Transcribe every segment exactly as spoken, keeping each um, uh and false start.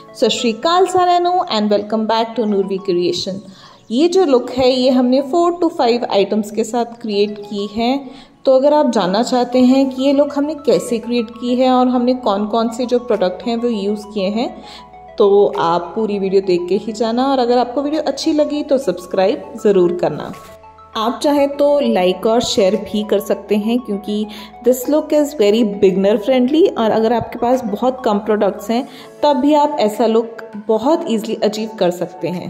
सत श्री अकाल साਰਿਆਂ ਨੂੰ and welcome back to Noorvi creation. ये जो लुक है ये हमने फोर टू फाइव आइटम्स के साथ क्रिएट की है। तो अगर आप जानना चाहते हैं कि ये लुक हमने कैसे क्रिएट की है और हमने कौन कौन से जो प्रोडक्ट हैं वो यूज़ किए हैं, तो आप पूरी वीडियो देख के ही जाना। और अगर आपको वीडियो अच्छी लगी तो सब्सक्राइब ज़रूर करना। आप चाहे तो लाइक और शेयर भी कर सकते हैं क्योंकि this look is very beginner friendly. और अगर आपके पास बहुत कम प्रोडक्ट्स हैं तब भी आप ऐसा लुक बहुत ईजिली अचीव कर सकते हैं।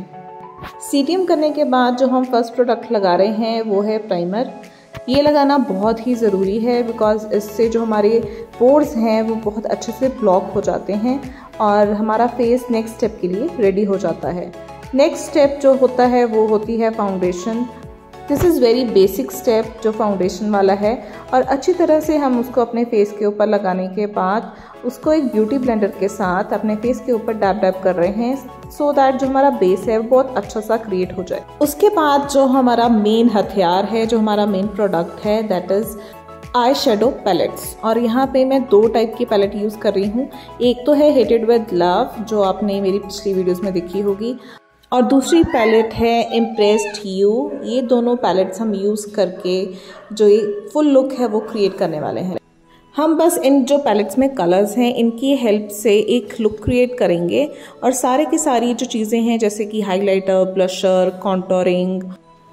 सीटीएम करने के बाद जो हम फर्स्ट प्रोडक्ट लगा रहे हैं वो है प्राइमर। ये लगाना बहुत ही ज़रूरी है बिकॉज़ इससे जो हमारे पोर्स हैं वो बहुत अच्छे से ब्लॉक हो जाते हैं और हमारा फेस नेक्स्ट स्टेप के लिए रेडी हो जाता है। नेक्स्ट स्टेप जो होता है वो होती है foundation. This is very basic step जो फाउंडेशन वाला है और अच्छी तरह से हम उसको अपने फेस के ऊपर लगाने के बाद उसको एक ब्यूटी ब्लेंडर के साथ अपने फेस के ऊपर डैब डैब कर रहे हैं सो दैट जो हमारा बेस है वो बहुत अच्छा सा क्रिएट हो जाए। उसके बाद जो हमारा मेन हथियार है, जो हमारा मेन प्रोडक्ट है, that is eye shadow palettes. और यहाँ पे मैं दो टाइप की पैलेट यूज़ कर रही हूँ। एक तो है हेटेड विद लव जो आपने मेरी पिछली वीडियोज़ में देखी होगी, और दूसरी पैलेट है इम्प्रेस्ड यू। ये दोनों पैलेट्स हम यूज़ करके जो ये फुल लुक है वो क्रिएट करने वाले हैं। हम बस इन जो पैलेट्स में कलर्स हैं इनकी हेल्प से एक लुक क्रिएट करेंगे और सारे की सारी जो चीज़ें हैं जैसे कि हाइलाइटर, ब्लशर, कॉन्टोरिंग,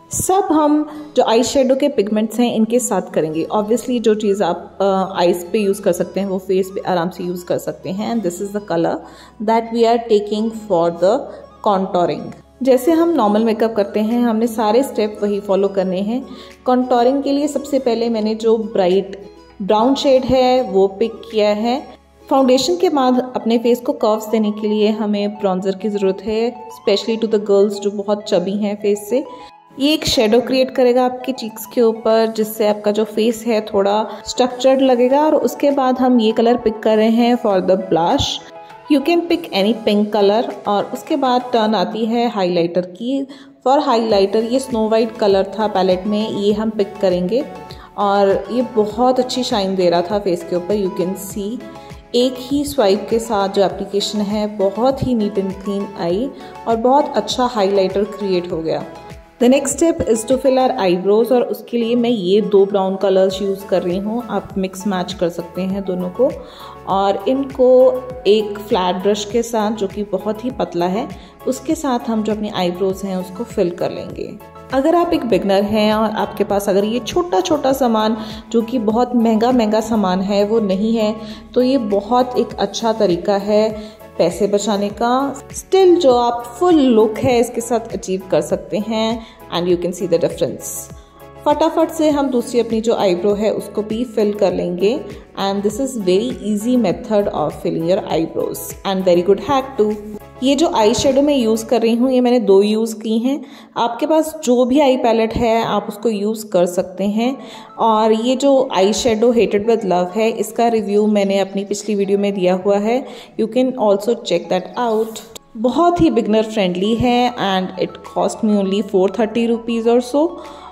सब हम जो आई शेडो के पिगमेंट्स हैं इनके साथ करेंगे। ऑब्वियसली जो चीज़ आप आईज पे यूज़ कर सकते हैं वो फेस पे आराम से यूज़ कर सकते हैं। And this is the colour that we are taking for the contouring. जैसे हम नॉर्मल मेकअप करते हैं हमने सारे स्टेप वही फॉलो करने हैं। कॉन्टोरिंग के लिए सबसे पहले मैंने जो ब्राइट ब्राउन शेड है वो पिक किया है। फाउंडेशन के बाद अपने फेस को कर्व्स देने के लिए हमें ब्रॉन्जर की ज़रूरत है, स्पेशली टू द गर्ल्स जो बहुत चबी हैं फेस से। ये एक शेडो क्रिएट करेगा आपके चीक्स के ऊपर जिससे आपका जो फेस है थोड़ा स्ट्रक्चर्ड लगेगा। और उसके बाद हम ये कलर पिक कर रहे हैं for the blush. You can pick any pink colour. और उसके बाद टर्न आती है हाइलाइटर की। फॉर हाइलाइटर ये स्नो वाइट कलर था पैलेट में, ये हम पिक करेंगे और ये बहुत अच्छी शाइन दे रहा था फेस के ऊपर। यू कैन सी एक ही स्वाइप के साथ जो एप्लीकेशन है बहुत ही नीट एंड क्लीन आई और बहुत अच्छा हाइलाइटर क्रिएट हो गया। The next step is to fill our eyebrows और उसके लिए मैं ये दो ब्राउन कलर्स यूज़ कर रही हूँ। आप मिक्स मैच कर सकते हैं दोनों को और इनको एक फ्लैट ब्रश के साथ जो कि बहुत ही पतला है उसके साथ हम जो अपनी आईब्रोज हैं उसको फिल कर लेंगे। अगर आप एक बिगनर हैं और आपके पास अगर ये छोटा छोटा सामान जो कि बहुत महंगा महंगा सामान है वो नहीं है तो ये बहुत एक अच्छा तरीका है पैसे बचाने का। स्टिल जो आप फुल लुक है इसके साथ अचीव कर सकते हैं and you can see the difference. फटाफट से हम दूसरी अपनी जो आईब्रो है उसको भी फिल कर लेंगे and this is very easy method of filling your eyebrows and very good hack too. ये जो आई शेडो मैं यूज़ कर रही हूँ ये मैंने दो यूज़ की हैं। आपके पास जो भी आई पैलेट है आप उसको यूज़ कर सकते हैं। और ये जो eye shadow hated with love है इसका रिव्यू मैंने अपनी पिछली वीडियो में दिया हुआ है, you can also check that out. बहुत ही बिगनर फ्रेंडली है and it cost me only four thirty rupees और सो।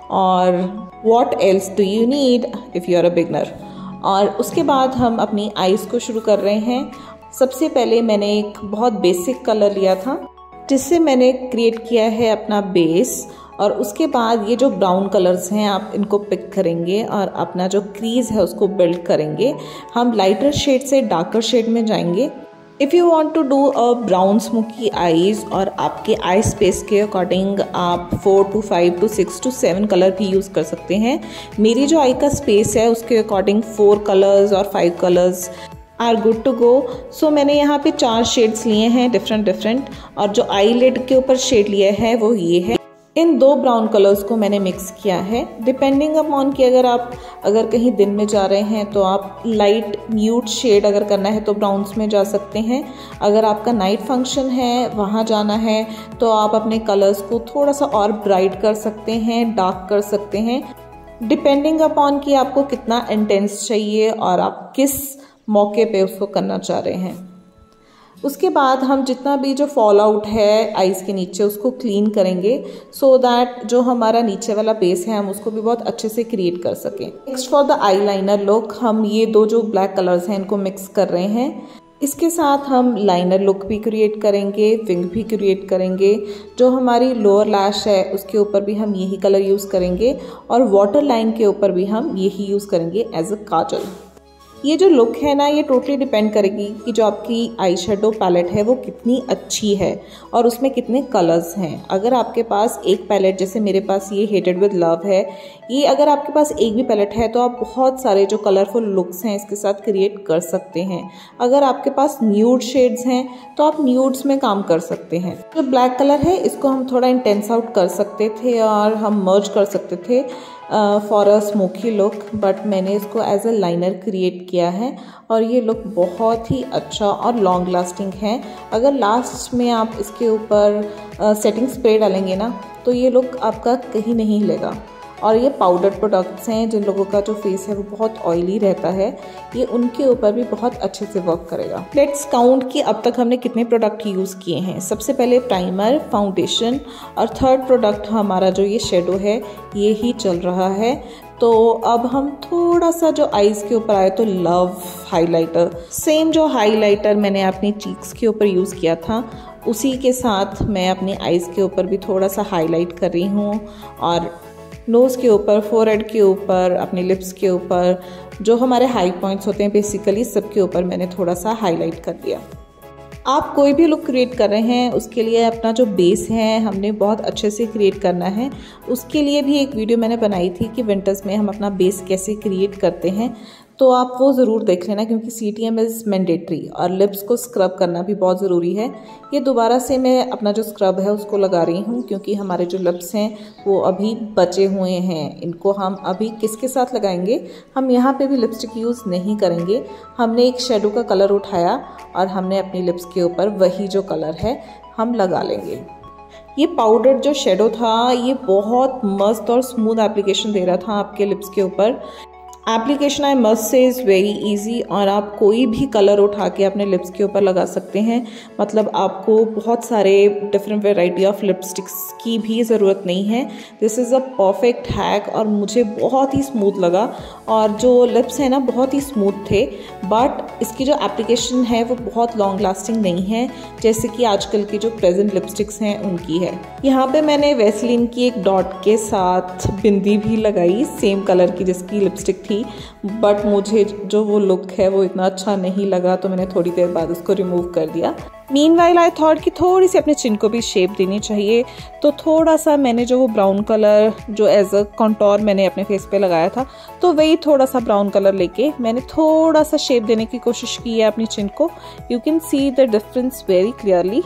और what else do you need if you are a beginner. और उसके बाद हम अपनी आईज़ को शुरू कर रहे हैं। सबसे पहले मैंने एक बहुत बेसिक कलर लिया था जिससे मैंने क्रिएट किया है अपना बेस। और उसके बाद ये जो ब्राउन कलर्स हैं आप इनको पिक करेंगे और अपना जो क्रीज है उसको बिल्ड करेंगे। हम लाइटर शेड से डार्कर शेड में जाएंगे। If you want to do a brown smoky eyes और आपके आई स्पेस के अकॉर्डिंग आप four to five to six to seven colour भी यूज़ कर सकते हैं। मेरी जो आई का स्पेस है उसके अकॉर्डिंग फोर कलर्स और five colours are good to go. So मैंने यहाँ पे चार शेड्स लिए हैं डिफरेंट डिफरेंट और जो आई लिड के ऊपर शेड लिया है वो ये है। इन दो ब्राउन कलर्स को मैंने मिक्स किया है डिपेंडिंग अपॉन कि अगर आप अगर कहीं दिन में जा रहे हैं तो आप लाइट न्यूड शेड अगर करना है तो ब्राउन्स में जा सकते हैं। अगर आपका नाइट फंक्शन है वहाँ जाना है तो आप अपने कलर्स को थोड़ा सा और ब्राइट कर सकते हैं, डार्क कर सकते हैं, डिपेंडिंग अपॉन कि आपको कितना इंटेंस चाहिए और आप किस मौके पे उसको करना चाह रहे हैं। उसके बाद हम जितना भी जो फॉल आउट है आईज के नीचे उसको क्लीन करेंगे सो दैट जो हमारा नीचे वाला बेस है हम उसको भी बहुत अच्छे से क्रिएट कर सकें। Next for the eyeliner look हम ये दो जो ब्लैक कलर्स हैं इनको मिक्स कर रहे हैं। इसके साथ हम लाइनर लुक भी क्रिएट करेंगे, विंग भी क्रिएट करेंगे। जो हमारी लोअर लैश है उसके ऊपर भी हम यही कलर यूज़ करेंगे और वाटर लाइन के ऊपर भी हम यही यूज़ करेंगे एज अ काजल। ये जो लुक है ना, ये टोटली डिपेंड करेगी कि जो आपकी आई शेडो पैलेट है वो कितनी अच्छी है और उसमें कितने कलर्स हैं। अगर आपके पास एक पैलेट, जैसे मेरे पास ये हेटेड विद लव है, ये अगर आपके पास एक भी पैलेट है तो आप बहुत सारे जो कलरफुल लुक्स हैं इसके साथ क्रिएट कर सकते हैं। अगर आपके पास न्यूड शेड्स हैं तो आप न्यूड्स में काम कर सकते हैं। जो ब्लैक कलर है इसको हम थोड़ा इंटेंस आउट कर सकते थे और हम मर्ज कर सकते थे for a smoky look, but मैंने इसको एज अ लाइनर क्रिएट किया है और ये लुक बहुत ही अच्छा और लॉन्ग लास्टिंग है। अगर लास्ट में आप इसके ऊपर सेटिंग स्प्रे डालेंगे ना तो ये लुक आपका कहीं नहीं हिलेगा। और ये पाउडर प्रोडक्ट्स हैं, जिन लोगों का जो फेस है वो बहुत ऑयली रहता है, ये उनके ऊपर भी बहुत अच्छे से वर्क करेगा। लेट्स काउंट कि अब तक हमने कितने प्रोडक्ट यूज़ किए हैं। सबसे पहले प्राइमर, फाउंडेशन और थर्ड प्रोडक्ट हमारा जो ये शेडो है ये ही चल रहा है। तो अब हम थोड़ा सा जो आईज के ऊपर आए तो लव हाइलाइटर, सेम जो हाइलाइटर मैंने अपनी चीक्स के ऊपर यूज़ किया था उसी के साथ मैं अपनी आईज के ऊपर भी थोड़ा सा हाईलाइट कर रही हूँ और नोज़ के ऊपर, फोरहेड के ऊपर, अपने लिप्स के ऊपर, जो हमारे हाई पॉइंट्स होते हैं बेसिकली सबके ऊपर मैंने थोड़ा सा हाईलाइट कर दिया। आप कोई भी लुक क्रिएट कर रहे हैं उसके लिए अपना जो बेस है हमने बहुत अच्छे से क्रिएट करना है। उसके लिए भी एक वीडियो मैंने बनाई थी कि विंटर्स में हम अपना बेस कैसे क्रिएट करते हैं, तो आप वो ज़रूर देख लेना क्योंकि C T M is mandatory और लिप्स को स्क्रब करना भी बहुत ज़रूरी है। ये दोबारा से मैं अपना जो स्क्रब है उसको लगा रही हूँ क्योंकि हमारे जो लिप्स हैं वो अभी बचे हुए हैं। इनको हम अभी किसके साथ लगाएंगे, हम यहाँ पे भी लिपस्टिक यूज़ नहीं करेंगे। हमने एक शेडो का कलर उठाया और हमने अपनी लिप्स के ऊपर वही जो कलर है हम लगा लेंगे। ये पाउडर जो शेडो था ये बहुत मस्त और स्मूथ एप्लीकेशन दे रहा था आपके लिप्स के ऊपर। Application I must say is very easy और आप कोई भी कलर उठा के अपने लिप्स के ऊपर लगा सकते हैं। मतलब आपको बहुत सारे डिफरेंट वेराइटी ऑफ लिपस्टिक्स की भी ज़रूरत नहीं है। This is a perfect hack और मुझे बहुत ही स्मूथ लगा और जो लिप्स हैं ना बहुत ही स्मूथ थे, बट इसकी जो एप्लीकेशन है वो बहुत लॉन्ग लास्टिंग नहीं है जैसे कि आजकल की जो प्रेजेंट लिपस्टिक्स हैं उनकी है। यहाँ पे मैंने वैसलीन की एक डॉट के साथ बिंदी भी लगाई सेम कलर की जिसकी लिपस्टिक थी, बट मुझे जो वो लुक है वो इतना अच्छा नहीं लगा तो मैंने थोड़ी देर बाद उसको रिमूव कर दिया। मीनवाइल आई थॉट कि थोड़ी सी अपने चिन को भी शेप देनी चाहिए, तो थोड़ा सा मैंने जो वो ब्राउन कलर जो एज अ कॉन्टोर मैंने अपने फेस पे लगाया था तो वही थोड़ा सा ब्राउन कलर लेके मैंने थोड़ा सा शेप देने की कोशिश की है अपनी चिन को। You can see the difference very clearly.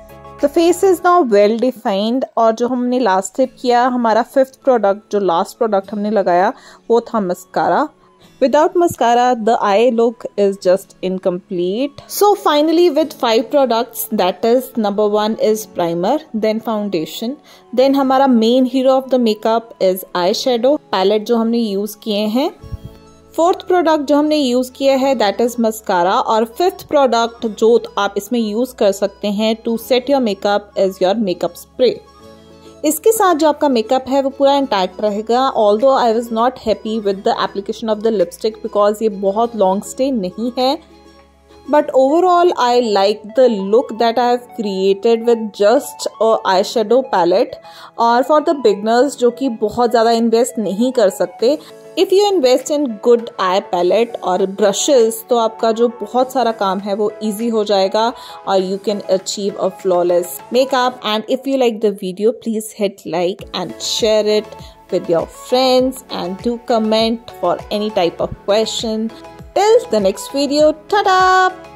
The face is now well defined. और जो हमने लास्ट स्टेप किया, हमारा फिफ्थ प्रोडक्ट जो लास्ट प्रोडक्ट हमने लगाया वो था mascara. Without mascara, the eye look is just incomplete. So finally, with five products, that is number one is primer, then foundation, then हमारा main hero of the makeup is eyeshadow palette जो हमने use किए हैं। Fourth product जो हमने use किया है that is mascara और फिफ्थ प्रोडक्ट जो आप इसमें यूज कर सकते हैं to set your makeup is your makeup spray. इसके साथ जो आपका मेकअप है वो पूरा इंटैक्ट रहेगा। Although I was not happy with the application of the lipstick because ये बहुत लॉन्ग स्टे नहीं है, but overall I like the look that I have created with just eye shadow palette. और for the beginners जो कि बहुत ज़्यादा invest नहीं कर सकते, if you invest in good eye palette और ब्रशेस तो आपका जो बहुत सारा काम है वो इजी हो जाएगा और you can achieve a flawless makeup. And if you like the video please hit like and share it with your friends and do comment for any type of question. Till the next video, ta-da!